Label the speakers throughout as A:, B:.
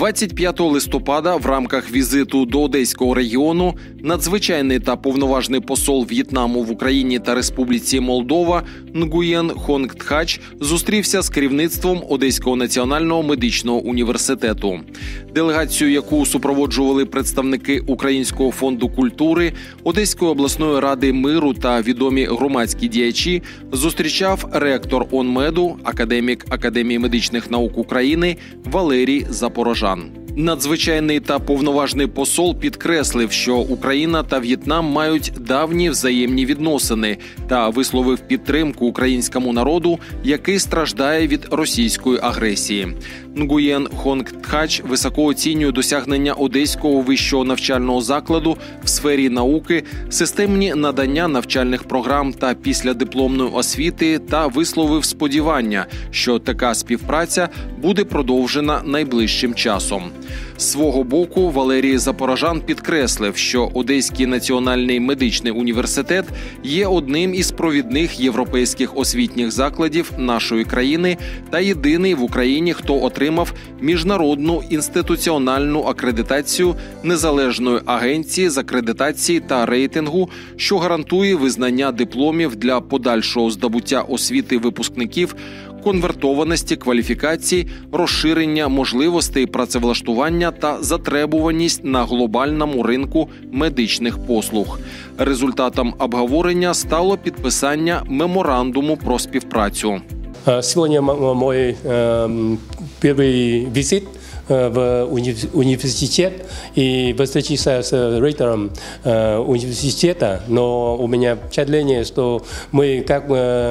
A: 25 листопада в рамках візиту до Одеського регіону надзвичайний та повноважний посол В'єтнаму в Україні та Республіці Молдова Нгуєн Хонг Тхач зустрівся з керівництвом Одеського національного медичного університету. Делегацію, яку супроводжували представники Українського фонду культури, Одеської обласної ради миру та відомі громадські діячі, зустрічав ректор ОНМЕДу, академік Академії медичних наук України Валерій Запорожан. Надзвичайний та повноважний посол підкреслив, що Україна та В'єтнам мають давні взаємні відносини та висловив підтримку українському народу, який страждає від російської агресії. Нгуєн Хонг Тхач високо оцінює досягнення Одеського вищого навчального закладу в сфері науки, системні надання навчальних програм та післядипломної освіти та висловив сподівання, що така співпраця буде продовжена найближчим часом. З свого боку, Валерій Запорожан підкреслив, що Одеський національний медичний університет є одним із провідних європейських освітніх закладів нашої країни та єдиний в Україні, хто отримав міжнародну інституціональну акредитацію Незалежної агенції з акредитації та рейтингу, що гарантує визнання дипломів для подальшого здобуття освіти випускників, конвертованості кваліфікацій, розширення можливостей працевлаштування та затребуваність на глобальному ринку медичних послуг. Результатом обговорення стало підписання меморандуму про співпрацю.
B: Сьогодні мой перший візит в университет и встретился с ректором университета, но у меня впечатление, что мы как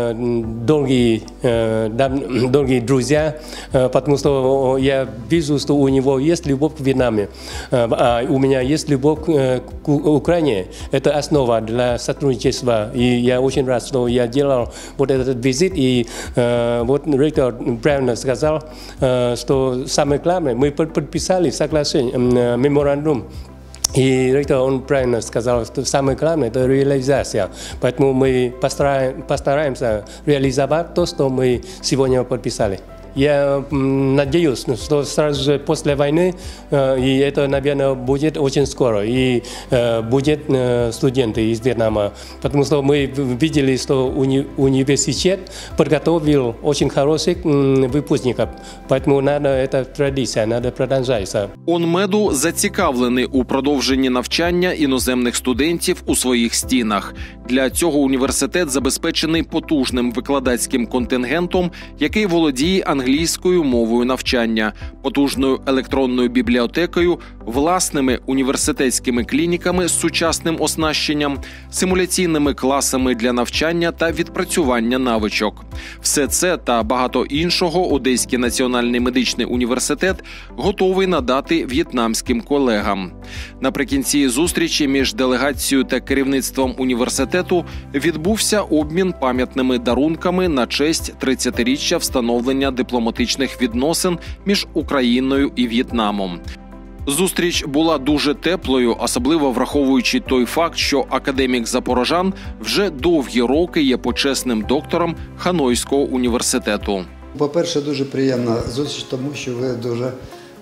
B: долгие друзья, потому что я вижу, что у него есть любовь к Вьетнаму, а у меня есть любовь к Украине. Это основа для сотрудничества, и я очень рад, что я делал вот этот визит, и вот ректор правильно сказал, что самое главное, мы подписали соглашение, меморандум. И ректор, он правильно сказал, что самое главное – это реализация. Поэтому мы постараемся реализовать то, что мы сегодня подписали. Я надеюсь, что сразу же после войны, и это, наверное, будет очень скоро, и будут студенты из Вьетнама, потому что мы видели, что университет подготовил очень хороших выпускников, поэтому надо, эта традиция, надо продолжать.
A: ОНМЕДу зацікавлений у продовженні навчання іноземних студентів у своїх стінах. Для цього університет забезпечений потужним викладацьким контингентом, який володіє англійською мовою навчання, потужною електронною бібліотекою, власними університетськими клініками з сучасним оснащенням, симуляційними класами для навчання та відпрацювання навичок. Все це та багато іншого Одеський національний медичний університет готовий надати в'єтнамським колегам. Наприкінці зустрічі між делегацією та керівництвом університету відбувся обмін пам'ятними дарунками на честь 30-річчя встановлення дипломатичних відносин між Україною і В'єтнамом. Зустріч була дуже теплою, особливо враховуючи той факт, що академік Запорожан вже довгі роки є почесним доктором Ханойського університету.
C: По-перше, дуже приємна зустріч, тому що ви дуже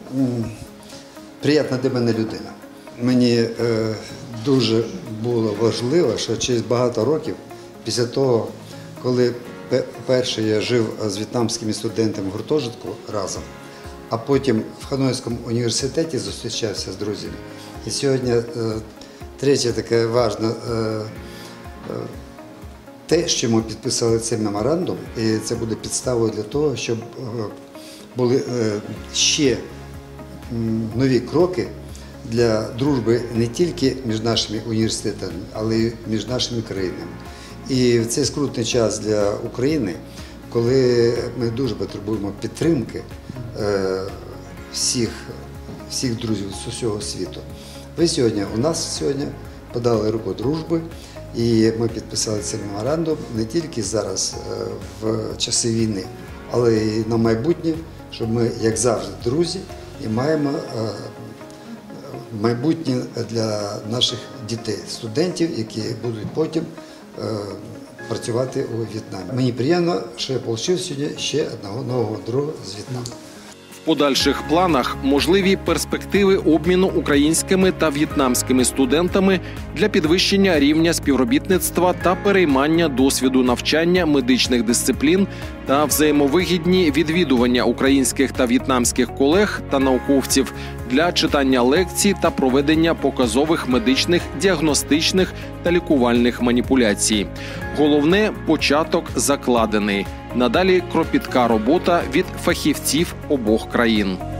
C: приємна для мене людина. Мені дуже було важливо, що через багато років, після того, коли перше я жив з в'єтнамськими студентами в гуртожитку разом, а потім в Ханойському університеті зустрічався з друзями. І сьогодні третє таке важне те, що ми підписали цей меморандум, і це буде підставою для того, щоб були ще нові кроки для дружби не тільки між нашими університетами, але й між нашими країнами. І в цей скрутний час для України, коли ми дуже потребуємо підтримки всіх друзів з усього світу, ви сьогодні, у нас сьогодні подали руку дружби, і ми підписали цей меморандум не тільки зараз в часи війни, але й на майбутнє, щоб ми, як завжди, друзі, і маємо майбутнє для наших дітей, студентів, які будуть потім працювати у В'єтнамі. Мені приємно, що я отримав сьогодні ще одного нового друга з В'єтнаму.
A: В подальших планах можливі перспективи обміну українськими та в'єтнамськими студентами для підвищення рівня співробітництва та переймання досвіду навчання медичних дисциплін та взаємовигідні відвідування українських та в'єтнамських колег та науковців для читання лекцій та проведення показових медичних, діагностичних та лікувальних маніпуляцій. Головне – початок закладений. Надалі кропітка робота від фахівців обох країн.